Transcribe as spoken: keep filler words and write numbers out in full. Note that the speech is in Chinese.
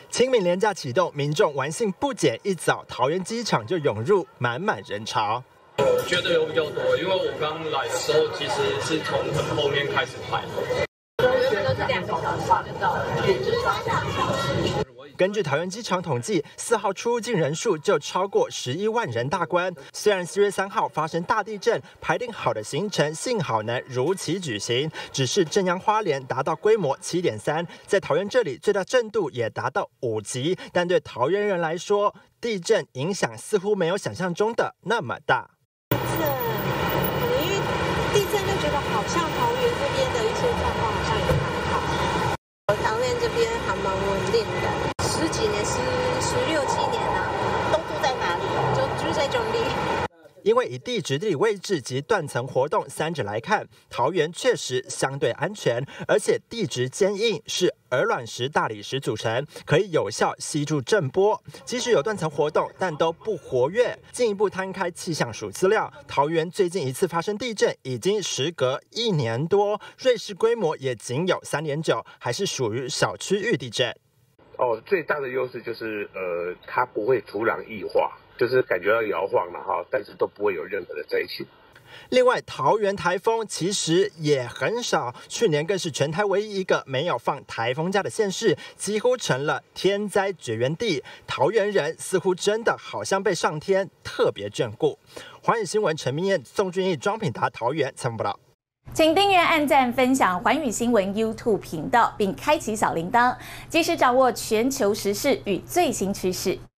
清明连假启动，民众玩性不减，一早桃园机场就涌入满满人潮。 我觉得有比较多，因为我刚来的时候其实是从很后面开始排。 原本都是两个小时就到了，就是双两个小时。 根据桃园机场统计，四号出入境人数就超过十一万人大关。虽然四月三号发生大地震，排定好的行程幸好能如期举行，只是正央花莲达到规模七点三，在桃园这里最大震度也达到五级。但对桃园人来说，地震影响似乎没有想象中的那么大。 地震，可能因为地震就觉得好像桃园这边的一些状况好像也还好，桃园这边还蛮稳定的。 十几年、十十六七年了，都住在哪里？就住在中立。 因为以地质、地理位置及断层活动三者来看，桃园确实相对安全，而且地质坚硬，是鹅卵石、大理石组成，可以有效吸住震波。即使有断层活动，但都不活跃。进一步摊开气象署资料，桃园最近一次发生地震已经时隔一年多，瑞士规模也仅有三点九，还是属于小区域地震。 哦，最大的优势就是呃，它不会土壤异化，就是感觉到摇晃了哈，但是都不会有任何的灾情。 另外，桃园台风其实也很少，去年更是全台唯一一个没有放台风假的县市，几乎成了天灾绝缘地。桃园人似乎真的好像被上天特别眷顾。华语新闻陈明燕、宋俊义、庄品达，桃园采访报道。 请订阅、按赞、分享寰宇新闻 YouTube 频道，并开启小铃铛，及时掌握全球时事与最新趋势。